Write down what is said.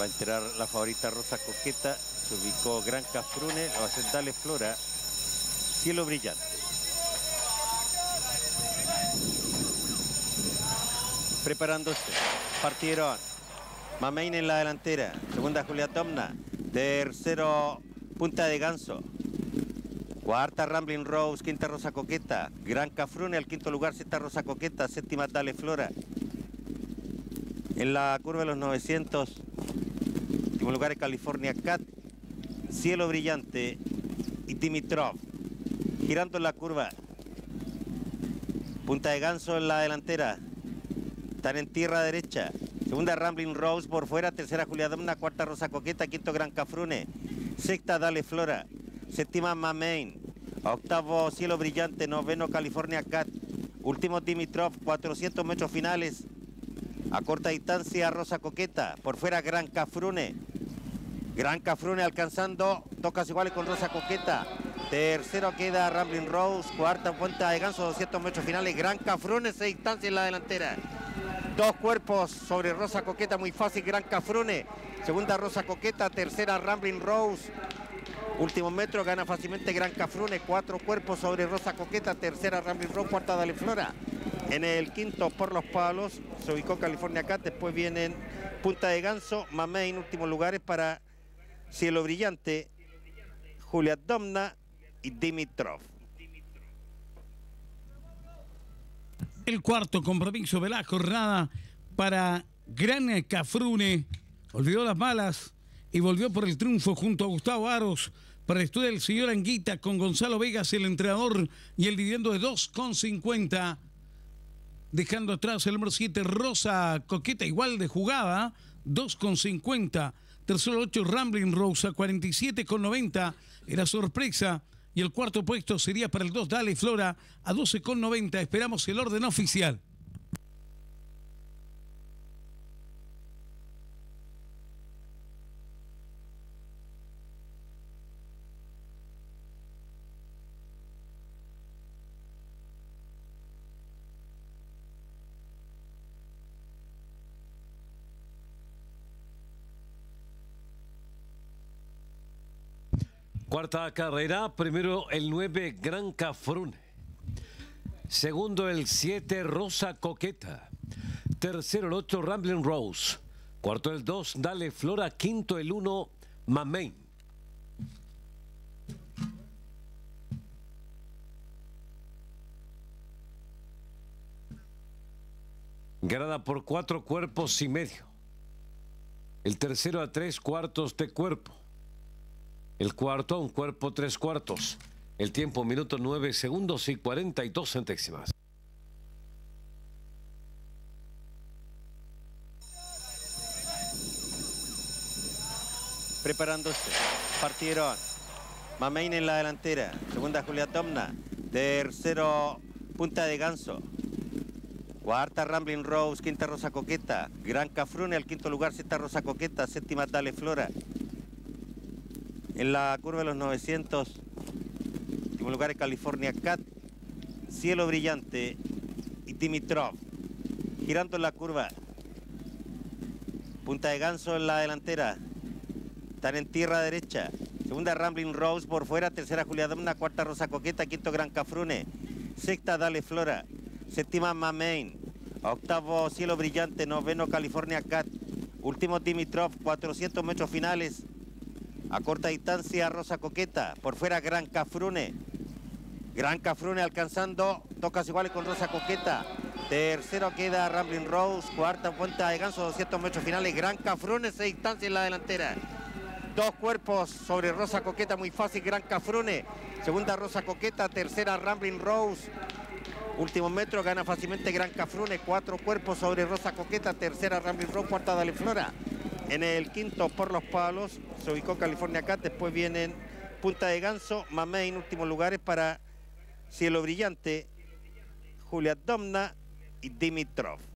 Va a entrar la favorita Rosa Coqueta. Se ubicó Gran Cafrune. Lo va a hacer Dale Flora. Cielo Brillante. Preparándose. Partieron. Mamein en la delantera. Segunda Julia Tomna. Tercero Punta de Ganso. Cuarta Rambling Rose. Quinta Rosa Coqueta. Gran Cafrune al quinto lugar. Sexta Rosa Coqueta. Séptima Dale Flora. En la curva de los 900. Último lugar es California Cat. Cielo Brillante y Dimitrov. Girando en la curva. Punta de Ganso en la delantera. Están en tierra derecha. Segunda Rambling Rose por fuera. Tercera Julia Domna. Cuarta Rosa Coqueta. Quinto Gran Cafrune. Sexta Dale Flora. Séptima Mamein. Octavo Cielo Brillante. Noveno California Cat. Último Dimitrov. 400 metros finales. A corta distancia Rosa Coqueta. Por fuera Gran Cafrune. Gran Cafrune alcanzando. Tocas iguales con Rosa Coqueta. Tercero queda Rambling Rose. Cuarta Punta de Ganso. 200 metros finales. Gran Cafrune se distancia en la delantera. Dos cuerpos sobre Rosa Coqueta. Muy fácil Gran Cafrune. Segunda Rosa Coqueta. Tercera Rambling Rose. Último metro gana fácilmente Gran Cafrune. Cuatro cuerpos sobre Rosa Coqueta. Tercera Rambling Rose. Cuarta Dale Flora. En el quinto por los palos se ubicó California Cat. Después vienen Punta de Ganso, Mamein. Últimos lugares para Cielo Brillante, Julia Domna y Dimitrov. El cuarto compromiso de la jornada para Gran Cafrune. Olvidó las malas y volvió por el triunfo junto a Gustavo Aros para el estudio del señor Anguita con Gonzalo Vegas, el entrenador, y el dividendo de 2,50. Dejando atrás el número 7, Rosa Coqueta, igual de jugada, 2,50. Tercero 8, Rambling Rose, 47,90. Era sorpresa. Y el cuarto puesto sería para el 2, Dale Flora, a 12,90. Esperamos el orden oficial. Cuarta carrera, primero el 9 Gran Cafrune. Segundo el 7 Rosa Coqueta. Tercero el 8 Rambling Rose. Cuarto el 2 Dale Flora. Quinto el 1 Mamein. Grada por 4 cuerpos y medio. El tercero a 3 cuartos de cuerpo. El cuarto a 1 cuerpo 3 cuartos. El tiempo minuto 9 segundos y 42 centésimas. Preparándose. Partieron. Mamein en la delantera. Segunda Julia Tomna. Tercero Punta de Ganso. Cuarta Rambling Rose. Quinta Rosa Coqueta. Gran Cafrune al quinto lugar. Sexta Rosa Coqueta. Séptima Dale Flora. En la curva de los 900, último lugar es California Cat, Cielo Brillante y Dimitrov. Girando en la curva. Punta de Ganso en la delantera. Están en tierra derecha. Segunda Rambling Rose por fuera. Tercera Julia Domna. Cuarta Rosa Coqueta. Quinto Gran Cafrune. Sexta Dale Flora. Séptima Mamein. Octavo Cielo Brillante. Noveno California Cat. Último Dimitrov. 400 metros finales. A corta distancia Rosa Coqueta. Por fuera Gran Cafrune. Gran Cafrune alcanzando. Tocas iguales con Rosa Coqueta. Tercero queda Rambling Rose. Cuarta Punta de Ganso. 200 metros finales. Gran Cafrune se distancia en la delantera. Dos cuerpos sobre Rosa Coqueta. Muy fácil Gran Cafrune. Segunda Rosa Coqueta. Tercera Rambling Rose. Último metro gana fácilmente Gran Cafrune. Cuatro cuerpos sobre Rosa Coqueta. Tercera Rambling Rose. Cuarta Dale Flora. En el quinto por los palos se ubicó California Cat. Después vienen Punta de Ganso, Mamein. Últimos lugares para Cielo Brillante, Julia Domna y Dimitrov.